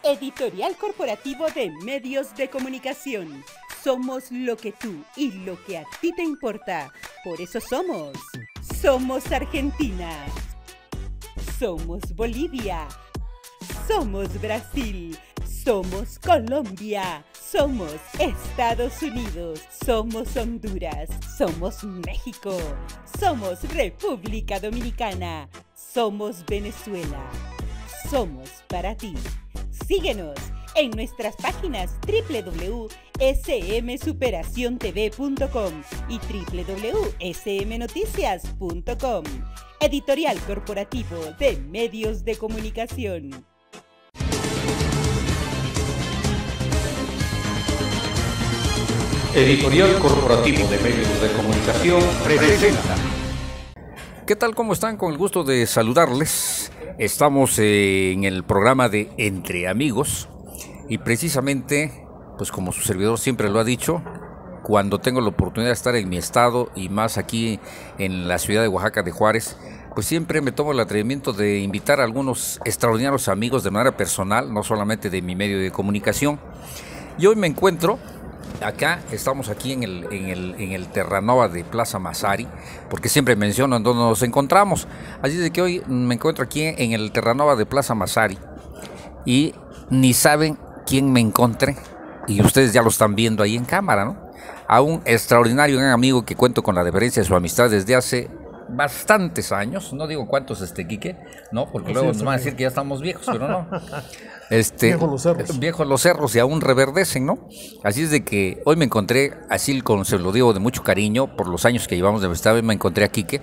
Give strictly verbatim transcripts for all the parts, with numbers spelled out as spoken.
Editorial Corporativo de Medios de Comunicación. Somos lo que tú y lo que a ti te importa. Por eso somos. Somos Argentina. Somos Bolivia. Somos Brasil. Somos Colombia. Somos Estados Unidos. Somos Honduras. Somos México. Somos República Dominicana. Somos Venezuela. Somos para ti. Síguenos en nuestras páginas w w w punto s m superación t v punto com y w w w punto s m noticias punto com. Editorial Corporativo de Medios de Comunicación. Editorial Corporativo de Medios de Comunicación presenta. ¿Qué tal? ¿Cómo están? Con el gusto de saludarles. Estamos eh, en el programa de Entre Amigos y precisamente, pues como su servidor siempre lo ha dicho, cuando tengo la oportunidad de estar en mi estado y más aquí en la ciudad de Oaxaca de Juárez, pues siempre me tomo el atrevimiento de invitar a algunos extraordinarios amigos de manera personal, no solamente de mi medio de comunicación. Y hoy me encuentro acá, estamos aquí en el, en el, en el Terranova de Plaza Massari, porque siempre menciono en dónde nos encontramos. Así de que hoy me encuentro aquí en el Terranova de Plaza Massari y ni saben quién me encontré, y ustedes ya lo están viendo ahí en cámara, ¿no? A un extraordinario gran amigo que cuento con la deferencia de su amistad desde hace bastantes años, no digo cuántos, este Quique, no, porque luego nos van a decir que ya estamos viejos, pero no. Este, viejos los cerros. Viejos los cerros y aún reverdecen, ¿no? Así es de que hoy me encontré, así como se lo digo de mucho cariño, por los años que llevamos de amistad, me encontré a Quique,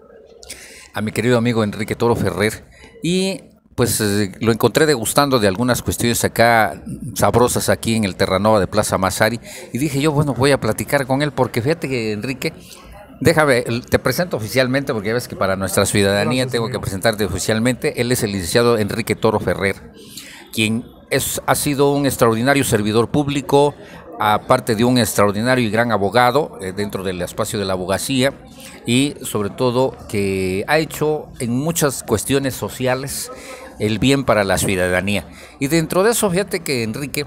a mi querido amigo Enrique Toro Ferrer, y pues eh, lo encontré degustando de algunas cuestiones acá sabrosas aquí en el Terranova de Plaza Massari, y dije yo, bueno, voy a platicar con él, porque fíjate que Enrique, déjame, te presento oficialmente, porque ya ves que para nuestra ciudadanía Gracias, tengo amigo. que presentarte oficialmente. Él es el licenciado Enrique Toro Ferrer, quien es, ha sido un extraordinario servidor público, aparte de un extraordinario y gran abogado eh, dentro del espacio de la abogacía, y sobre todo que ha hecho en muchas cuestiones sociales el bien para la ciudadanía. Y dentro de eso, fíjate que Enrique,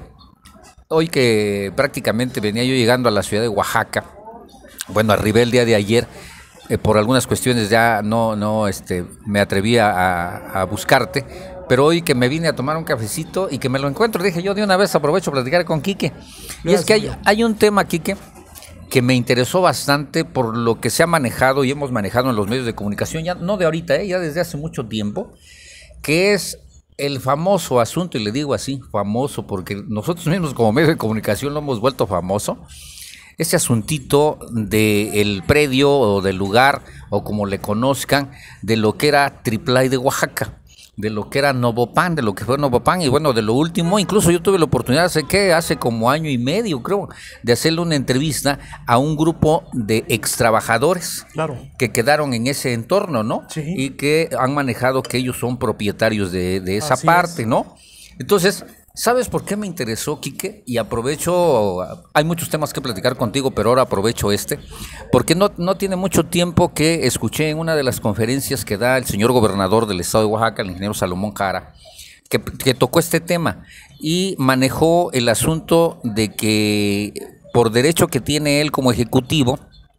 hoy que prácticamente venía yo llegando a la ciudad de Oaxaca, bueno, arribé el día de ayer, eh, por algunas cuestiones ya no, no este, me atreví a, a buscarte, pero hoy que me vine a tomar un cafecito y que me lo encuentro, dije yo de una vez aprovecho a platicar con Quique. Y es que hay, hay un tema, Quique, que me interesó bastante por lo que se ha manejado y hemos manejado en los medios de comunicación, ya no de ahorita, eh, ya desde hace mucho tiempo, que es el famoso asunto, y le digo así, famoso, porque nosotros mismos como medio de comunicación lo hemos vuelto famoso, ese asuntito del predio o del lugar, o como le conozcan, de lo que era Triplay de Oaxaca, de lo que era Novopan, de lo que fue Novopan, y bueno, de lo último, incluso yo tuve la oportunidad, sé que hace como año y medio, creo, de hacerle una entrevista a un grupo de extrabajadores claro. que quedaron en ese entorno, ¿no? Sí. Y que han manejado que ellos son propietarios de, de esa Así parte, es. ¿no? Entonces, ¿sabes por qué me interesó, Quique? Y aprovecho, hay muchos temas que platicar contigo, pero ahora aprovecho este, porque no, no tiene mucho tiempo que escuché en una de las conferencias que da el señor gobernador del estado de Oaxaca, el ingeniero Salomón Jara, que, que tocó este tema y manejó el asunto de que por derecho que tiene él como ejecutivo,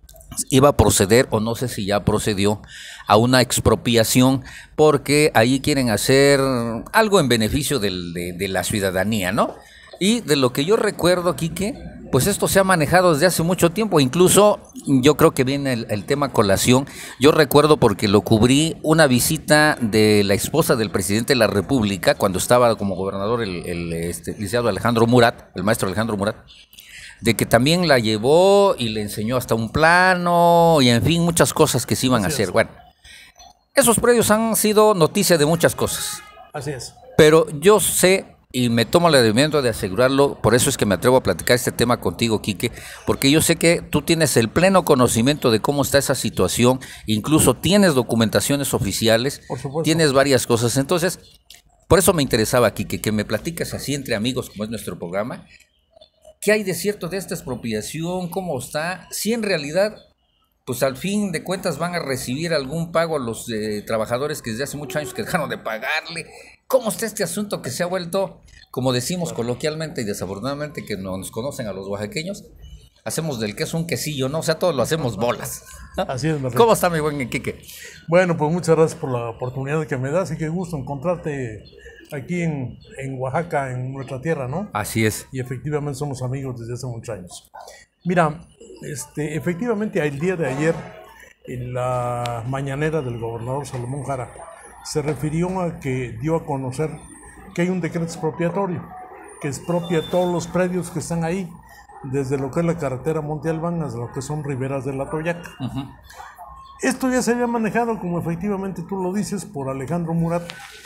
iba a proceder, o no sé si ya procedió, a una expropiación, porque ahí quieren hacer algo en beneficio del, de, de la ciudadanía, ¿no? Y de lo que yo recuerdo, Quique, pues esto se ha manejado desde hace mucho tiempo, incluso yo creo que viene el, el tema colación. Yo recuerdo porque lo cubrí una visita de la esposa del presidente de la República, cuando estaba como gobernador el, el este, licenciado Alejandro Murat, el maestro Alejandro Murat, de que también la llevó y le enseñó hasta un plano y en fin, muchas cosas que se iban Así a hacer. Es. Bueno, esos predios han sido noticia de muchas cosas. Así es. Pero yo sé, y me tomo el atrevimiento de asegurarlo, por eso es que me atrevo a platicar este tema contigo, Quique, porque yo sé que tú tienes el pleno conocimiento de cómo está esa situación, incluso tienes documentaciones oficiales, por supuesto. Tienes varias cosas. Entonces, por eso me interesaba, Quique, que me platicas así entre amigos, como es nuestro programa. ¿Qué hay de cierto de esta expropiación? ¿Cómo está? Si en realidad pues al fin de cuentas van a recibir algún pago a los eh, trabajadores que desde hace muchos años que dejaron de pagarle. ¿Cómo está este asunto que se ha vuelto, como decimos coloquialmente y desafortunadamente que no nos conocen a los oaxaqueños, hacemos del queso un quesillo, ¿no? O sea, todos lo hacemos bolas, ¿no? Así es, Martín. ¿Cómo está mi buen Quique? Bueno, pues muchas gracias por la oportunidad que me das y qué gusto encontrarte aquí en, en Oaxaca, en nuestra tierra, ¿no? Así es. Y efectivamente somos amigos desde hace muchos años. Mira, este, efectivamente el día de ayer, en la mañanera del gobernador Salomón Jara, se refirió a que dio a conocer que hay un decreto expropiatorio, que expropia todos los predios que están ahí, desde lo que es la carretera Monte Albán hasta lo que son riberas de la Toyaca. Uh-huh. Esto ya se había manejado, como efectivamente tú lo dices, por Alejandro Murat,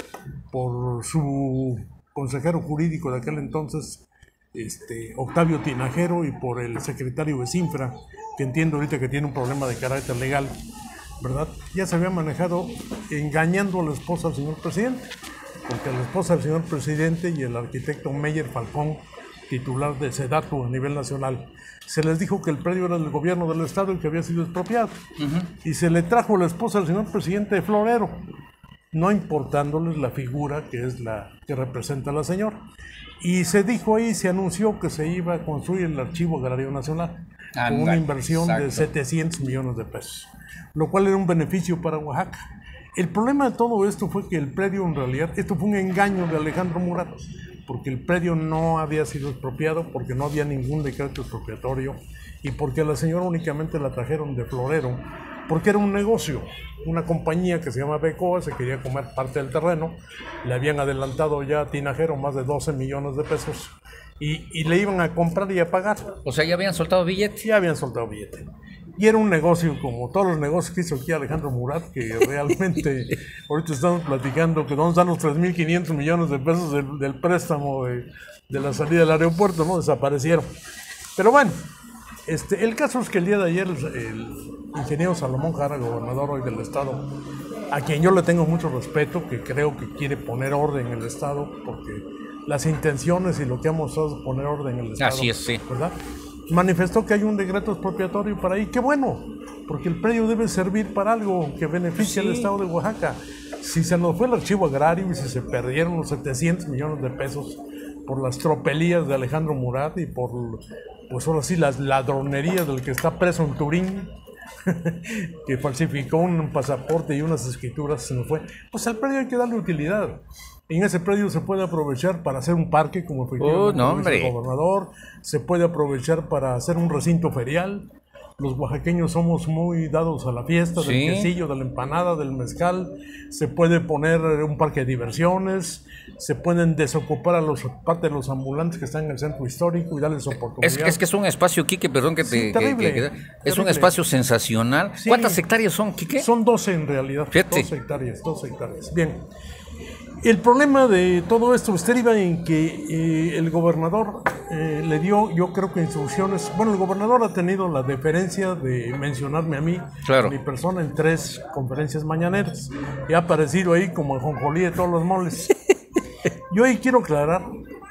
por su consejero jurídico de aquel entonces, este, Octavio Tinajero, y por el secretario de Cinfra, que entiendo ahorita que tiene un problema de carácter legal, ¿verdad? Ya se había manejado engañando a la esposa del señor presidente, porque la esposa del señor presidente y el arquitecto Meyer Falcón, titular de SEDATU a nivel nacional, se les dijo que el predio era del gobierno del estado y que había sido expropiado. Uh-huh. Y se le trajo a la esposa del señor presidente de florero, no importándoles la figura que es la que representa a la señora. Y se dijo ahí, se anunció que se iba a construir el Archivo Agrario Nacional, ah, con una inversión exacto. de setecientos millones de pesos, lo cual era un beneficio para Oaxaca. El problema de todo esto fue que el predio, en realidad, esto fue un engaño de Alejandro Murat, porque el predio no había sido expropiado, porque no había ningún decreto expropiatorio y porque a la señora únicamente la trajeron de florero, porque era un negocio, una compañía que se llama Becoa, se quería comer parte del terreno, le habían adelantado ya a Tinajero más de doce millones de pesos y, y le iban a comprar y a pagar. O sea, ya habían soltado billete. Ya habían soltado billete. Y era un negocio como todos los negocios que hizo aquí Alejandro Murat, que realmente ahorita estamos platicando que dónde están los tres mil quinientos millones de pesos del, del préstamo de, de la salida del aeropuerto, ¿no? Desaparecieron. Pero bueno, este, el caso es que el día de ayer el, el ingeniero Salomón Jara, gobernador hoy del estado, a quien yo le tengo mucho respeto, que creo que quiere poner orden en el estado, porque las intenciones y lo que ha mostrado es poner orden en el estado. Así es, sí. ¿Verdad? Manifestó que hay un decreto expropiatorio para ahí. ¡Qué bueno! Porque el predio debe servir para algo que beneficie sí. al estado de Oaxaca. Si se nos fue el archivo agrario y si se perdieron los setecientos millones de pesos por las tropelías de Alejandro Murat y por, pues ahora sí, las ladronerías del que está preso en Turín, que falsificó un pasaporte y unas escrituras, se nos fue, pues al predio hay que darle utilidad. En ese predio se puede aprovechar para hacer un parque, como efectivamente uh, no, dice el gobernador, se puede aprovechar para hacer un recinto ferial. Los oaxaqueños somos muy dados a la fiesta, ¿sí? Del quesillo, de la empanada, del mezcal. Se puede poner un parque de diversiones, se pueden desocupar a los parte de los ambulantes que están en el centro histórico y darles oportunidad. Es, es que es un espacio, Quique, perdón que te... Sí, terrible, que, que, que, terrible. Es un espacio sensacional. Sí. ¿Cuántas hectáreas son, Quique? Son doce en realidad. Fíjate. doce hectáreas, doce hectáreas. Bien. El problema de todo esto deriva en que eh, el gobernador eh, le dio, yo creo que instrucciones. Bueno, el gobernador ha tenido la deferencia de mencionarme a mí, claro. a mi persona, en tres conferencias mañaneras. Y ha aparecido ahí como el jonjolí de todos los moles. Yo ahí quiero aclarar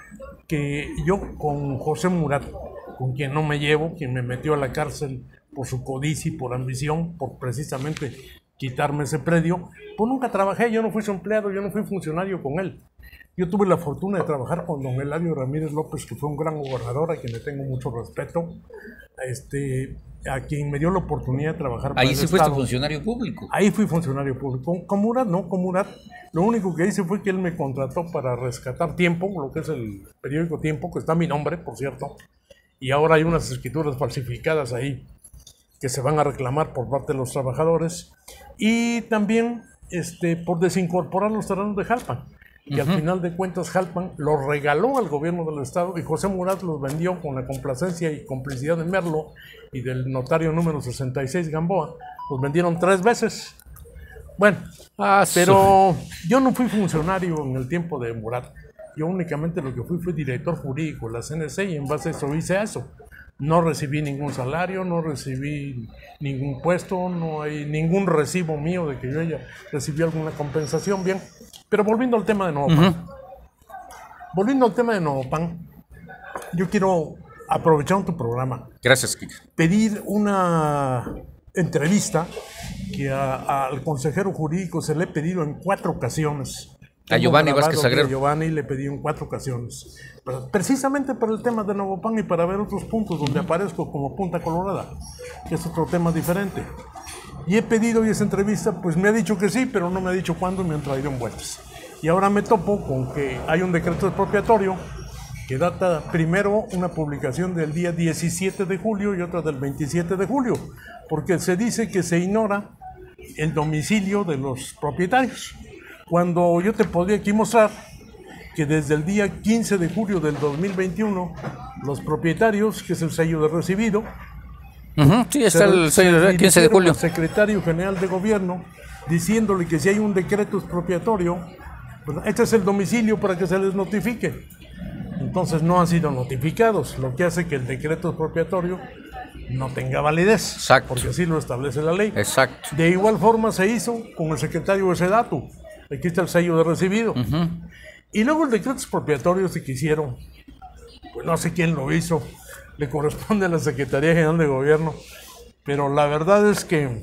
que yo con José Murat, con quien no me llevo, quien me metió a la cárcel por su codicia y por ambición, por precisamente quitarme ese predio, pues nunca trabajé, yo no fui su empleado, yo no fui funcionario con él. Yo tuve la fortuna de trabajar con don Eladio Ramírez López, que fue un gran gobernador, a quien le tengo mucho respeto, este, a quien me dio la oportunidad de trabajar para Ahí el sí Estado. fuiste funcionario público. Ahí fui funcionario público. Con, con Murat, no, con Murat. Lo único que hice fue que él me contrató para rescatar Tiempo, lo que es el periódico Tiempo, que está a mi nombre, por cierto, y ahora hay unas escrituras falsificadas ahí que se van a reclamar por parte de los trabajadores, y también este, por desincorporar los terrenos de Jalpan, que uh-huh. al final de cuentas Jalpan los regaló al gobierno del estado y José Murat los vendió con la complacencia y complicidad de Merlo y del notario número sesenta y seis Gamboa. Los vendieron tres veces. Bueno, ah, pero yo no fui funcionario en el tiempo de Murat. Yo únicamente lo que fui fue director jurídico de la C N C y en base a eso hice eso. No recibí ningún salario, no recibí ningún puesto, no hay ningún recibo mío de que yo haya recibido alguna compensación. Bien, pero volviendo al tema de Novopan. Uh-huh. Volviendo al tema de Novopan, yo quiero, aprovechando tu programa, gracias, Kike, pedir una entrevista que a, al consejero jurídico se le he pedido en cuatro ocasiones. A Giovanni Tengo Vázquez grabado que Agrero. A Giovanni le pedí en cuatro ocasiones. Pero precisamente para el tema de Novopan y para ver otros puntos donde aparezco como Punta Colorada, que es otro tema diferente. Y he pedido y esa entrevista, pues me ha dicho que sí, pero no me ha dicho cuándo y me han traído en vueltas. Y ahora me topo con que hay un decreto expropiatorio que data primero una publicación del día diecisiete de julio y otra del veintisiete de julio, porque se dice que se ignora el domicilio de los propietarios. Cuando yo te podría aquí mostrar que desde el día quince de julio del dos mil veintiuno, los propietarios, que es el sello de recibido, Uh-huh, sí, está el sello del quince de julio. al secretario general de gobierno diciéndole que si hay un decreto expropiatorio, pues este es el domicilio para que se les notifique. Entonces no han sido notificados, lo que hace que el decreto expropiatorio no tenga validez. Exacto. Porque así lo establece la ley. Exacto. De igual forma se hizo con el secretario de Sedatu. Aquí está el sello de recibido. Uh-huh. Y luego el decreto expropiatorio se que hicieron, pues no sé quién lo hizo, le corresponde a la Secretaría General de Gobierno, pero la verdad es que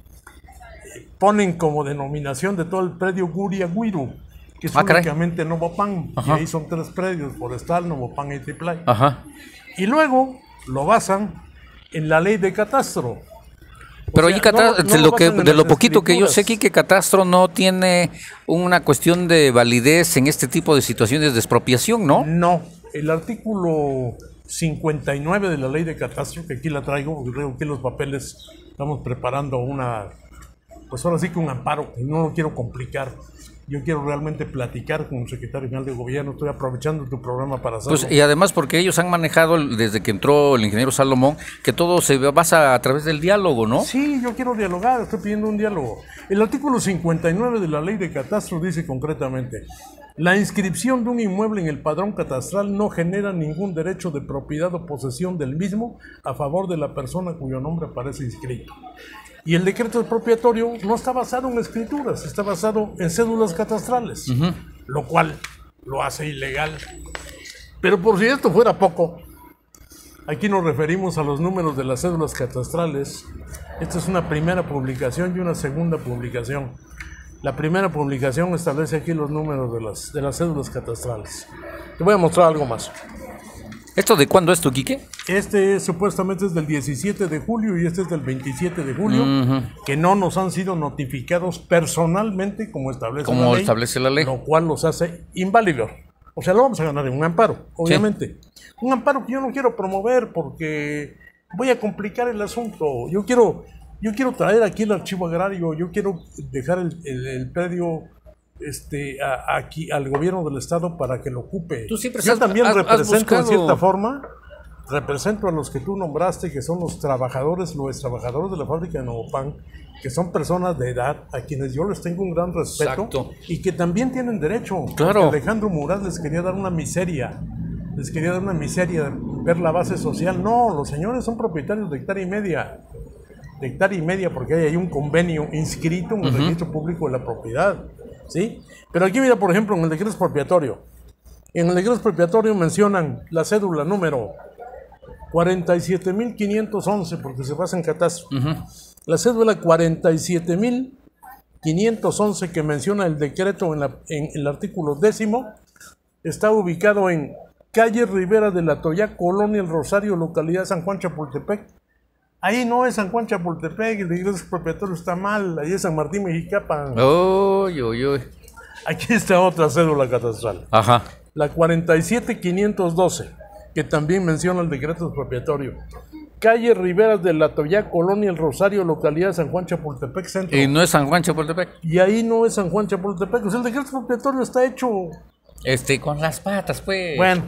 ponen como denominación de todo el predio Guria Guiru, que es Ah, caray. únicamente Novopan, Ajá. y ahí son tres predios, Forestal, Novopan y Tiplay. Ajá. Y luego lo basan en la ley de catastro. O Pero sea, allí Catastro, no- no de lo lo que basan en de lo las poquito que yo sé aquí, escrituras. que Catastro no tiene una cuestión de validez en este tipo de situaciones de expropiación, ¿no? No, el artículo cincuenta y nueve de la ley de catastro, que aquí la traigo, porque creo que los papeles estamos preparando una, pues ahora sí que un amparo, que no lo quiero complicar. Yo quiero realmente platicar con el secretario general de gobierno, estoy aprovechando tu programa para hacerlo. Pues, y además porque ellos han manejado el- desde que entró el ingeniero Salomón, que todo se basa a través del diálogo, ¿no? Sí, yo quiero dialogar, estoy pidiendo un diálogo. El artículo cincuenta y nueve de la ley de catastro dice concretamente: la inscripción de un inmueble en el padrón catastral no genera ningún derecho de propiedad o posesión del mismo a favor de la persona cuyo nombre aparece inscrito. Y el decreto expropiatorio no está basado en escrituras, está basado en cédulas catastrales, uh-huh. lo cual lo hace ilegal. Pero por si esto fuera poco, aquí nos referimos a los números de las cédulas catastrales. Esta es una primera publicación y una segunda publicación. La primera publicación establece aquí los números de las, de las cédulas catastrales. Te voy a mostrar algo más. ¿Esto de cuándo es tu, Quique? Este supuestamente es del diecisiete de julio y este es del veintisiete de julio, uh-huh. que no nos han sido notificados personalmente como establece como la ley. establece la ley. Lo cual los hace inválidos. O sea, lo vamos a ganar en un amparo, obviamente. Sí. Un amparo que yo no quiero promover porque voy a complicar el asunto. Yo quiero, yo quiero traer aquí el archivo agrario, yo quiero dejar el, el, el predio este, a, aquí al gobierno del estado para que lo ocupe. Tú siempre yo has, también has, represento has buscado... en cierta forma, represento a los que tú nombraste, que son los trabajadores, los trabajadores de la fábrica de Novopan, que son personas de edad, a quienes yo les tengo un gran respeto. Exacto. Y que también tienen derecho. Claro. Alejandro Murat les quería dar una miseria, les quería dar una miseria, ver la base social. No, los señores son propietarios de hectárea y media, de hectárea y media, porque hay ahí un convenio inscrito en el uh-huh. registro público de la propiedad, ¿sí? Pero aquí mira, por ejemplo, en el decreto expropiatorio, en el decreto expropiatorio mencionan la cédula número cuarenta y siete mil quinientos once, porque se basa en catastro. Uh-huh. La cédula cuarenta y siete mil quinientos once que menciona el decreto en, la, en el artículo décimo está ubicado en calle Rivera de la Toya, Colonia El Rosario, localidad San Juan Chapultepec. Ahí no es San Juan Chapultepec, el decreto expropiatorio está mal, ahí es San Martín Mexicapan. Uy, uy, uy. Aquí está otra cédula catastral. Ajá. La cuarenta y siete mil quinientos doce, que también menciona el decreto expropiatorio. Calle Rivera de la Toya, Colonia El Rosario, localidad San Juan Chapultepec Centro. Y no es San Juan Chapultepec. Y ahí no es San Juan Chapultepec. O sea, el decreto expropiatorio está hecho... Este, con las patas, pues. Bueno.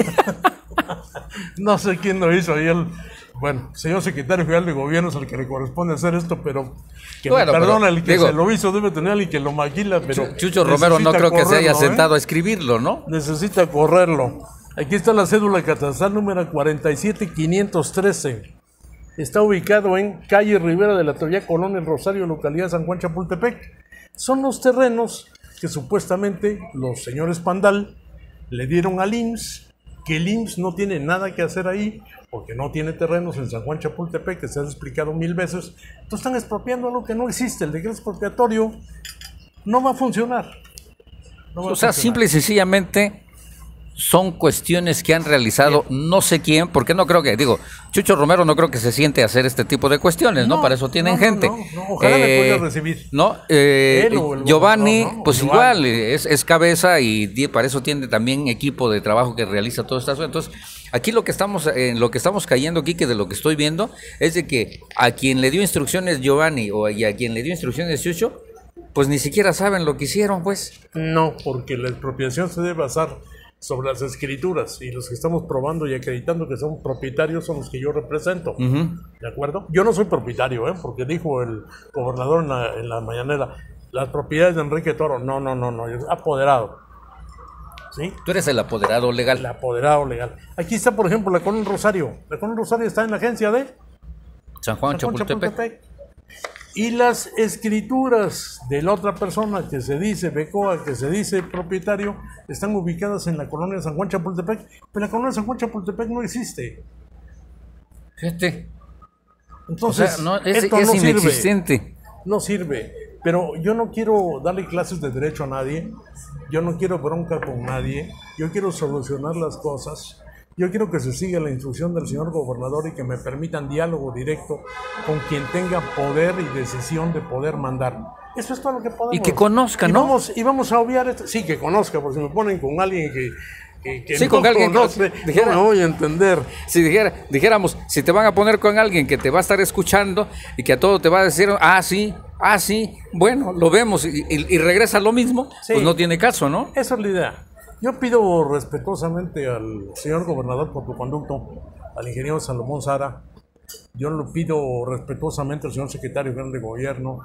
No sé quién lo hizo ahí. El... Bueno, señor secretario general de gobierno es el que le corresponde hacer esto, pero... Que bueno, me perdona, pero, el que digo, se lo hizo debe tener alguien que lo maquila, pero... Chucho Romero no creo que se haya sentado ¿eh? a escribirlo, ¿no? Necesita correrlo. Aquí está la cédula catastral número cuarenta y siete mil quinientos trece. Está ubicado en calle Rivera de la Toya, Colonia El Rosario, localidad San Juan Chapultepec. Son los terrenos que supuestamente los señores Pandal le dieron al I M S S que el I M S S no tiene nada que hacer ahí, porque no tiene terrenos en San Juan Chapultepec, que se ha explicado mil veces. Entonces están expropiando algo que no existe. El decreto expropiatorio no va a funcionar. No va o sea, simple y sencillamente son cuestiones que han realizado Bien. no sé quién, porque no creo que, digo, Chucho Romero no creo que se siente a hacer este tipo de cuestiones, ¿no? no Para eso tienen no, gente. No, no, no. Ojalá eh, me pueda recibir. No, eh, Giovanni, no, pues Giovanni. igual, es, es cabeza y para eso tiene también equipo de trabajo que realiza todo esto. Entonces, aquí lo que estamos, en eh, lo que estamos cayendo aquí, que de lo que estoy viendo, es de que a quien le dio instrucciones Giovanni o a quien le dio instrucciones Chucho, pues ni siquiera saben lo que hicieron, pues. No, porque la expropiación se debe basar sobre las escrituras, y los que estamos probando y acreditando que son propietarios son los que yo represento. Uh-huh. ¿De acuerdo? Yo no soy propietario, ¿eh? Porque dijo el gobernador en la, en la mañanera, las propiedades de Enrique Toro. No, no, no, no, yo soy apoderado. ¿Sí? Tú eres el apoderado legal. El apoderado legal. Aquí está, por ejemplo, la Colonia Rosario. La Colonia Rosario está en la agencia de San Juan Chapultepec. Y las escrituras de la otra persona que se dice Becoa, que se dice propietario, están ubicadas en la colonia de San Juan Chapultepec, pero la colonia de San Juan Chapultepec no existe. Fíjate. Entonces, o sea, no, es, esto es no inexistente. Sirve, no sirve. Pero yo no quiero darle clases de derecho a nadie, yo no quiero bronca con nadie, yo quiero solucionar las cosas. Yo quiero que se siga la instrucción del señor gobernador y que me permitan diálogo directo con quien tenga poder y decisión de poder mandar. Eso es todo lo que podemos. Y que conozca, y ¿no? Vamos, y vamos a obviar esto. Sí, que conozca, porque si me ponen con alguien que, que, que sí, no con alguien conoce, que, dijera, no me voy a entender. Si dijera, dijéramos, si te van a poner con alguien que te va a estar escuchando y que a todo te va a decir, ah, sí, ah, sí, bueno, lo vemos y, y, y regresa lo mismo, sí, pues no tiene caso, ¿no? Esa es la idea. Yo pido respetuosamente al señor gobernador por tu conducto, al ingeniero Salomón Zara, yo lo pido respetuosamente al señor secretario general de gobierno,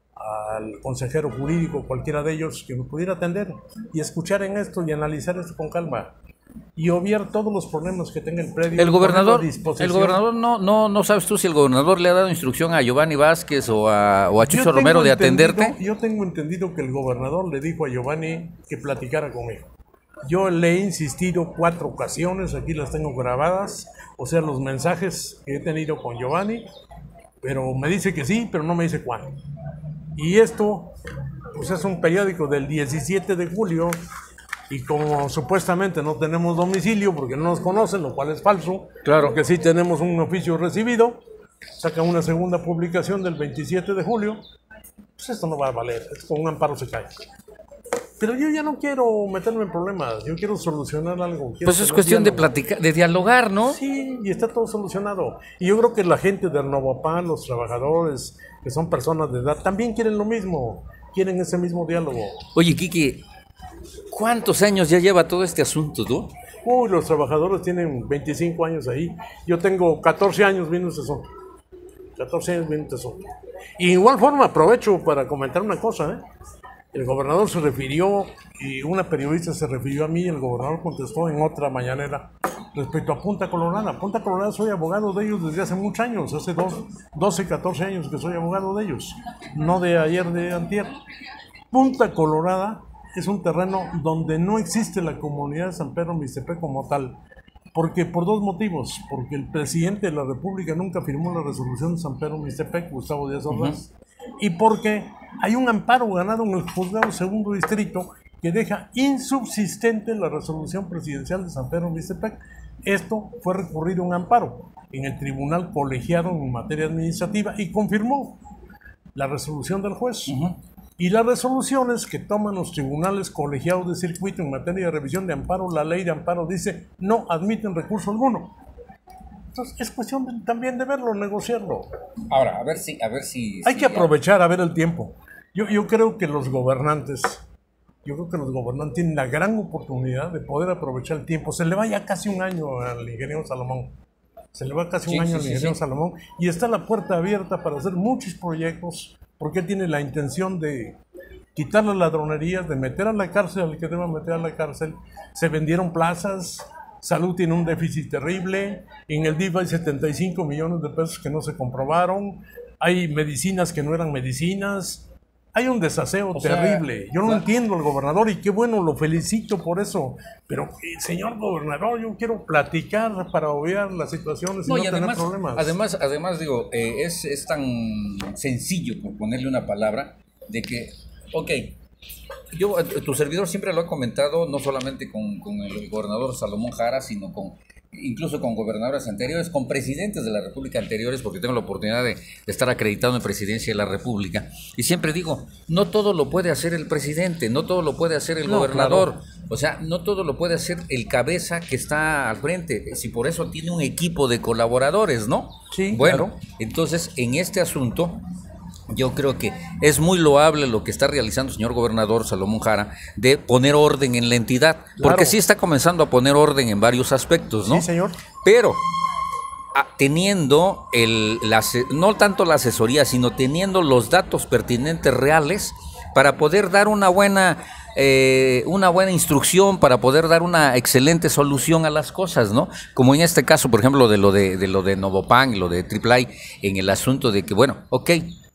al consejero jurídico, cualquiera de ellos, que me pudiera atender y escuchar en esto y analizar esto con calma y obviar todos los problemas que tenga el predio. El gobernador, el gobernador no, no, no sabes tú si el gobernador le ha dado instrucción a Giovanni Vázquez o a, o a Chucho Romero de atenderte. Yo tengo entendido que el gobernador le dijo a Giovanni que platicara conmigo. Yo le he insistido cuatro ocasiones, aquí las tengo grabadas, o sea, los mensajes que he tenido con Giovanni, pero me dice que sí, pero no me dice cuándo. Y esto, pues es un periódico del diecisiete de julio, y como supuestamente no tenemos domicilio porque no nos conocen, lo cual es falso, claro que sí tenemos un oficio recibido, saca una segunda publicación del veintisiete de julio, pues esto no va a valer, esto con un amparo se cae. Pero yo ya no quiero meterme en problemas, yo quiero solucionar algo. Quiero pues es cuestión diálogo. de platicar, de dialogar, ¿no? Sí, y está todo solucionado. Y yo creo que la gente de Novapán, los trabajadores, que son personas de edad, también quieren lo mismo, quieren ese mismo diálogo. Oye, Kiki, ¿cuántos años ya lleva todo este asunto, tú? Uy, los trabajadores tienen veinticinco años ahí. Yo tengo catorce años viendo este asunto. catorce años viendo este asunto. Y de igual forma aprovecho para comentar una cosa, ¿eh? El gobernador se refirió, y una periodista se refirió a mí, el gobernador contestó en otra mañanera respecto a Punta Colorada. Punta Colorada soy abogado de ellos desde hace muchos años, hace dos, doce, catorce años que soy abogado de ellos, no de ayer, de antier. Punta Colorada es un terreno donde no existe la comunidad de San Pedro Mixtepec como tal, porque por dos motivos, porque el presidente de la República nunca firmó la resolución de San Pedro Mixtepec, Gustavo Díaz Ordaz, uh-huh. Y porque hay un amparo ganado en el juzgado segundo distrito que deja insubsistente la resolución presidencial de San Pedro Mixtepec. Esto fue recurrido a un amparo en el tribunal colegiado en materia administrativa y confirmó la resolución del juez. Uh-huh. Y las resoluciones que toman los tribunales colegiados de circuito en materia de revisión de amparo, la ley de amparo dice no admiten recurso alguno. Entonces es cuestión de, también de verlo, negociarlo. Ahora, a ver si... A ver si Hay si que ya... aprovechar a ver el tiempo. Yo, yo creo que los gobernantes, yo creo que los gobernantes tienen la gran oportunidad de poder aprovechar el tiempo. Se le va ya casi un año al ingeniero Salomón. Se le va casi sí, un año sí, al sí, ingeniero sí. Salomón. Y está la puerta abierta para hacer muchos proyectos, porque él tiene la intención de quitar las ladronerías, de meter a la cárcel al que deba meter a la cárcel. Se vendieron plazas. Salud tiene un déficit terrible, en el D I F hay setenta y cinco millones de pesos que no se comprobaron, hay medicinas que no eran medicinas, Hay un desaseo o terrible. Sea, yo no la... entiendo al gobernador y qué bueno, lo felicito por eso. Pero, eh, señor gobernador, yo quiero platicar para obviar las situaciones y no, no y tener además, problemas. Además, además digo, eh, es, es tan sencillo, por ponerle una palabra, de que, ok, yo, tu servidor siempre lo ha comentado, no solamente con, con el gobernador Salomón Jara, sino con... incluso con gobernadores anteriores, con presidentes de la República anteriores, porque tengo la oportunidad de, de estar acreditado en presidencia de la República, y siempre digo, no todo lo puede hacer el presidente, no todo lo puede hacer el no, gobernador, claro. O sea, no todo lo puede hacer el cabeza que está al frente, si por eso tiene un equipo de colaboradores, ¿no? Sí, bueno, claro. Entonces, en este asunto... yo creo que es muy loable lo que está realizando el señor gobernador Salomón Jara de poner orden en la entidad, porque claro. sí está comenzando a poner orden en varios aspectos, ¿no? Sí, señor. Pero a, teniendo el, la, no tanto la asesoría, sino teniendo los datos pertinentes reales para poder dar una buena eh, una buena instrucción, para poder dar una excelente solución a las cosas, ¿no? Como en este caso, por ejemplo, de lo de, de lo de Novopan y lo de Triple I, en el asunto de que, bueno, ok,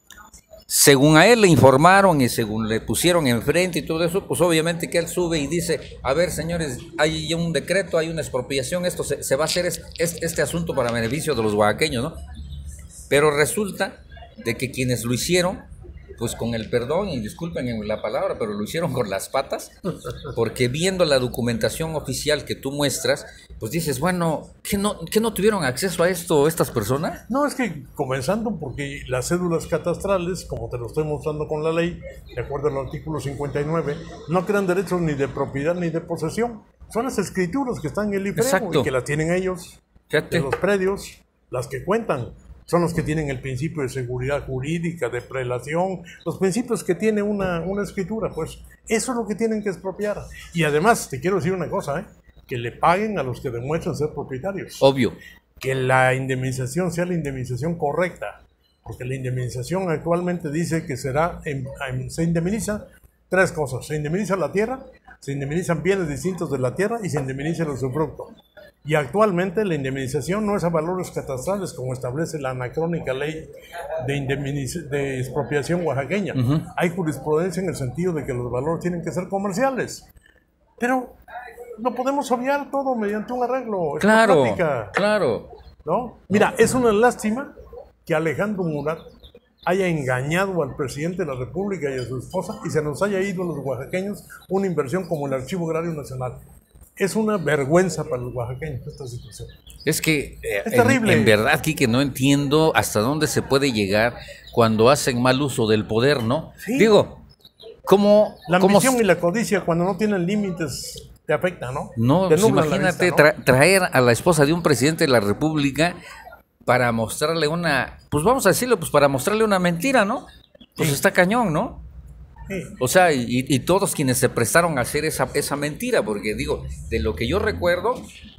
según a él le informaron y según le pusieron enfrente y todo eso, pues obviamente que él sube y dice, a ver señores, hay un decreto, hay una expropiación, esto se, se va a hacer es, es, este asunto para beneficio de los oaxaqueños, ¿no? Pero resulta de que quienes lo hicieron, pues con el perdón, y disculpen la palabra, pero lo hicieron con las patas, porque viendo la documentación oficial que tú muestras, pues dices, bueno, ¿qué no, ¿qué no tuvieron acceso a esto estas personas? No, es que comenzando porque las cédulas catastrales, como te lo estoy mostrando con la ley, de acuerdo al artículo cincuenta y nueve, no crean derechos ni de propiedad ni de posesión. Son las escrituras que están en el I F E M y que las tienen ellos, Fíjate. de los predios, las que cuentan. Son los que tienen el principio de seguridad jurídica, de prelación, los principios que tiene una, una escritura, pues eso es lo que tienen que expropiar. Y además, te quiero decir una cosa, ¿eh? Que le paguen a los que demuestran ser propietarios. Obvio. Que la indemnización sea la indemnización correcta, porque la indemnización actualmente dice que será, en, en, se indemniza tres cosas: se indemniza la tierra, se indemnizan bienes distintos de la tierra y se indemniza el usufructo. Y actualmente la indemnización no es a valores catastrales como establece la anacrónica ley de, indemniz- de expropiación oaxaqueña. Uh-huh. Hay jurisprudencia en el sentido de que los valores tienen que ser comerciales. Pero no podemos obviar todo mediante un arreglo. Es claro, práctica, claro. ¿no? Mira, es una lástima que Alejandro Murat haya engañado al presidente de la República y a su esposa y se nos haya ido a los oaxaqueños una inversión como el Archivo Agrario Nacional. Es una vergüenza para los oaxaqueños esta situación. Es que eh, es terrible. En, en verdad, Quique, no entiendo hasta dónde se puede llegar cuando hacen mal uso del poder, ¿no? Sí. Digo, ¿cómo? La cómo ambición y la codicia, cuando no tienen límites, te afecta, ¿no? No, pues imagínate vista, ¿no? Tra- traer a la esposa de un presidente de la República para mostrarle una, pues vamos a decirlo, pues para mostrarle una mentira, ¿no? Pues sí. Está cañón, ¿no? Sí. O sea, y, y todos quienes se prestaron a hacer esa, esa mentira, porque digo, de lo que yo recuerdo,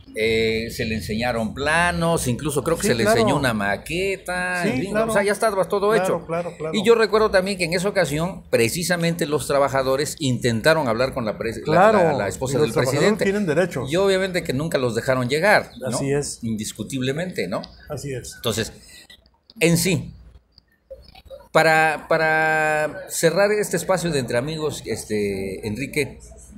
eh, se le enseñaron planos, incluso creo que sí, se le claro. enseñó una maqueta, sí, en fin, claro. O sea, ya estaba todo claro, hecho. Claro, claro. Y yo recuerdo también que en esa ocasión, precisamente los trabajadores intentaron hablar con la, pre- claro. la, la, la esposa y del presidente. Tienen derechos. Y obviamente que nunca los dejaron llegar, ¿no? Así es. Indiscutiblemente, ¿no? Así es. Entonces, en sí, Para, para cerrar este espacio de Entre Amigos, este, Enrique,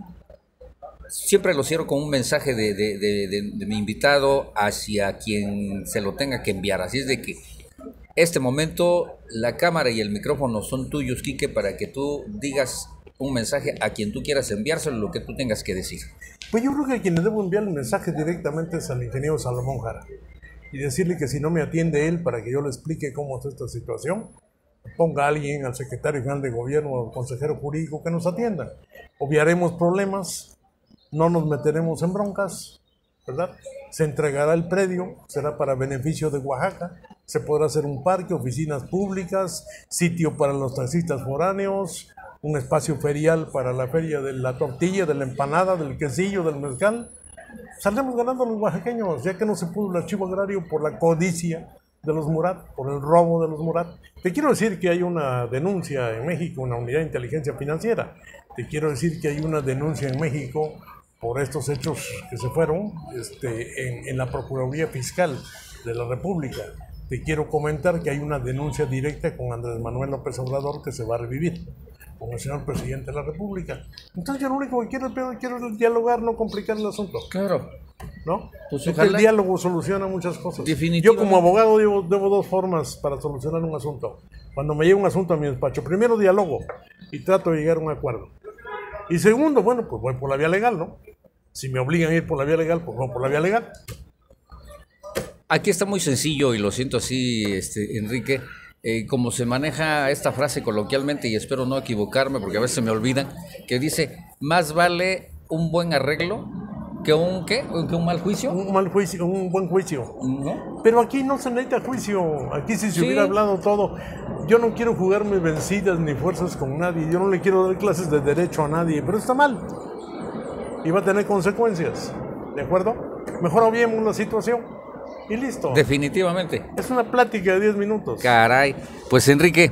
siempre lo cierro con un mensaje de, de, de, de, de mi invitado hacia quien se lo tenga que enviar. Así es de que este momento la cámara y el micrófono son tuyos, Quique, para que tú digas un mensaje a quien tú quieras enviárselo, lo que tú tengas que decir. Pues yo creo que a quien le debo enviar el mensaje directamente es al ingeniero Salomón Jara y decirle que si no me atiende él para que yo le explique cómo es esta situación, ponga a alguien, al secretario general de gobierno o al consejero jurídico que nos atienda. Obviaremos problemas, no nos meteremos en broncas, ¿verdad? Se entregará el predio, será para beneficio de Oaxaca, se podrá hacer un parque, oficinas públicas, sitio para los taxistas foráneos, un espacio ferial para la feria de la tortilla, de la empanada, del quesillo, del mezcal. Saldremos ganando los oaxaqueños, ya que no se pudo el archivo agrario por la codicia de los Murat, por el robo de los Murat. Te quiero decir que hay una denuncia en México, una unidad de inteligencia financiera. Te quiero decir que hay una denuncia en México por estos hechos que se fueron este, en, en la Procuraduría Fiscal de la República. Te quiero comentar que hay una denuncia directa con Andrés Manuel López Obrador que se va a revivir. con el señor presidente de la República. Entonces yo lo único que quiero, quiero es dialogar, no complicar el asunto. Claro. ¿No? Pues es que el diálogo soluciona muchas cosas. Yo como abogado debo, debo dos formas para solucionar un asunto. Cuando me llega un asunto a mi despacho, primero diálogo y trato de llegar a un acuerdo. Y segundo, bueno, pues voy por la vía legal, ¿no? Si me obligan a ir por la vía legal, pues voy por la vía legal. Aquí está muy sencillo y lo siento así, este, Enrique, eh, como se maneja esta frase coloquialmente, y espero no equivocarme porque a veces se me olvidan, que dice, más vale un buen arreglo que un, ¿qué? ¿Que un mal juicio? Un mal juicio, un buen juicio. ¿No? Pero aquí no se necesita juicio, aquí si se Sí. hubiera hablado todo. Yo no quiero jugarme vencidas ni fuerzas con nadie, yo no le quiero dar clases de derecho a nadie, pero está mal. Y va a tener consecuencias, ¿de acuerdo? Mejor obviemos la situación y listo. Definitivamente. Es una plática de diez minutos. Caray, pues Enrique,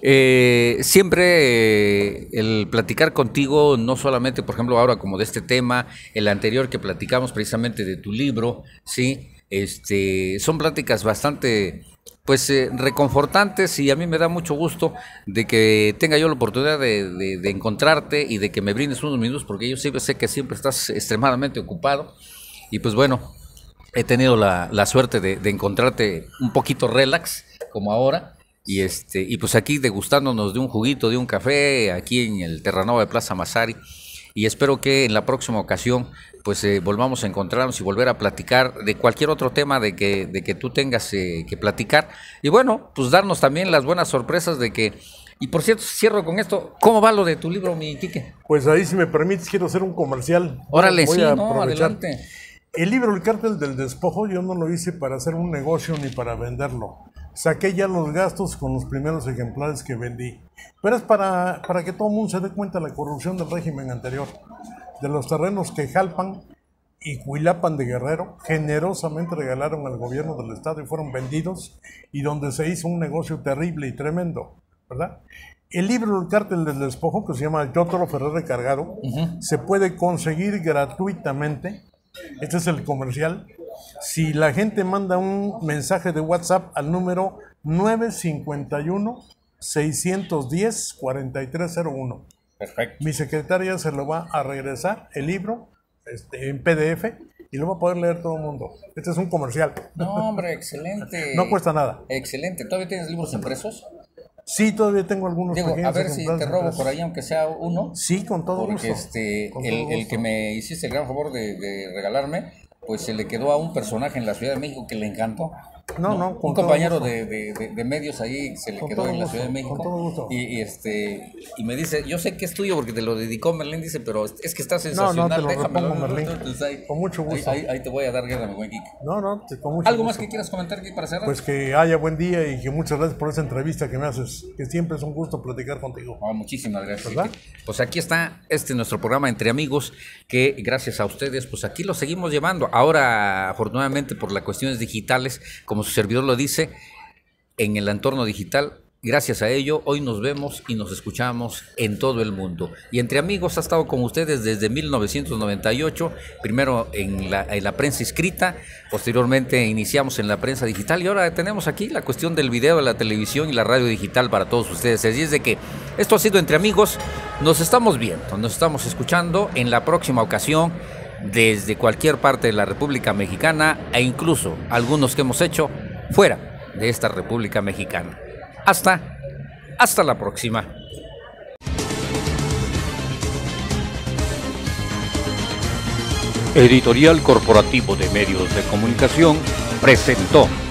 eh, siempre eh, el platicar contigo, no solamente, por ejemplo, ahora como de este tema, el anterior que platicamos precisamente de tu libro, sí, este, son pláticas bastante, pues, eh, reconfortantes, y a mí me da mucho gusto de que tenga yo la oportunidad de, de, de encontrarte y de que me brindes unos minutos, porque yo siempre sé que siempre estás extremadamente ocupado, y pues bueno, he tenido la, la suerte de, de encontrarte un poquito relax, como ahora, y este y pues aquí degustándonos de un juguito, de un café, aquí en el Terranova de Plaza Masari, y espero que en la próxima ocasión pues eh, volvamos a encontrarnos y volver a platicar de cualquier otro tema de que, de que tú tengas eh, que platicar, y bueno, pues darnos también las buenas sorpresas de que, y por cierto, cierro con esto, ¿cómo va lo de tu libro, mi Quique? Pues ahí, si me permites, quiero hacer un comercial. Órale, Voy sí, a no, aprovechar. adelante. El libro El Cártel del Despojo yo no lo hice para hacer un negocio ni para venderlo. Saqué ya los gastos con los primeros ejemplares que vendí. Pero es para, para que todo el mundo se dé cuenta de la corrupción del régimen anterior. De los terrenos que Jalpan y Cuilapan de Guerrero generosamente regalaron al gobierno del estado y fueron vendidos, y donde se hizo un negocio terrible y tremendo, ¿verdad? El libro El Cártel del Despojo, que se llama Yo Toro Ferrer Recargado, uh-huh. se puede conseguir gratuitamente. Este es el comercial. Si la gente manda un mensaje de WhatsApp al número nueve cinco uno, seis uno cero, cuatro tres cero uno. Perfecto. Mi secretaria se lo va a regresar, el libro, este, en P D F, y lo va a poder leer todo el mundo. Este es un comercial. No, hombre, excelente. No cuesta nada. Excelente. ¿Todavía tienes libros impresos? Sí, todavía tengo algunos Digo, pequeños a ver si te robo impresos por ahí, aunque sea uno. Sí, con todo porque gusto. este, con el, todo el gusto. que me hiciste el gran favor de, de regalarme, pues se le quedó a un personaje en la Ciudad de México que le encantó. No, no, con un todo compañero gusto. de, de, de, de medios ahí se le Con quedó todo en la gusto, Ciudad de México. con todo gusto. Y, y este y me dice, yo sé que es tuyo porque te lo dedicó Merlín, dice, pero es que está No, sensacional. no, te lo déjamelo. repongo, Merlín. Entonces, ahí, Con mucho gusto. Ahí, ahí, ahí te voy a dar guerra, mi buen Quique. No, no, te- con mucho ¿Algo gusto. más que quieras comentar aquí para cerrar? Pues que haya buen día y que muchas gracias por esa entrevista que me haces, que siempre es un gusto platicar contigo. Oh, muchísimas gracias. ¿Verdad? Quique. Pues aquí está este nuestro programa Entre Amigos, que gracias a ustedes, pues aquí lo seguimos llevando. Ahora, afortunadamente, por las cuestiones digitales, como su servidor lo dice, en el entorno digital, gracias a ello, hoy nos vemos y nos escuchamos en todo el mundo. Y Entre Amigos ha estado con ustedes desde mil novecientos noventa y ocho, primero en la, en la prensa escrita, posteriormente iniciamos en la prensa digital, y ahora tenemos aquí la cuestión del video, de la televisión y la radio digital para todos ustedes. Así es de que esto ha sido Entre Amigos, nos estamos viendo, nos estamos escuchando en la próxima ocasión, desde cualquier parte de la República Mexicana, e incluso algunos que hemos hecho fuera de esta República Mexicana. Hasta, hasta la próxima. Editorial Corporativo de Medios de Comunicación presentó